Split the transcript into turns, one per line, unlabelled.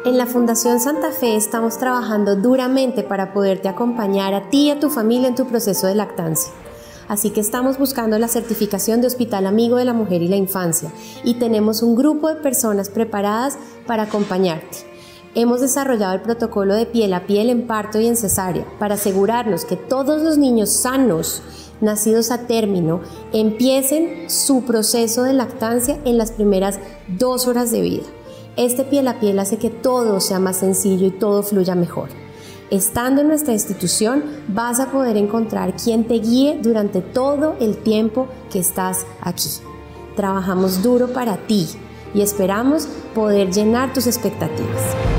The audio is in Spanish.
En la Fundación Santa Fe estamos trabajando duramente para poderte acompañar a ti y a tu familia en tu proceso de lactancia. Así que estamos buscando la certificación de Hospital Amigo de la Mujer y la Infancia y tenemos un grupo de personas preparadas para acompañarte. Hemos desarrollado el protocolo de piel a piel en parto y en cesárea para asegurarnos que todos los niños sanos, nacidos a término, empiecen su proceso de lactancia en las primeras 2 horas de vida. Este piel a piel hace que todo sea más sencillo y todo fluya mejor. Estando en nuestra institución, vas a poder encontrar quien te guíe durante todo el tiempo que estás aquí. Trabajamos duro para ti y esperamos poder llenar tus expectativas.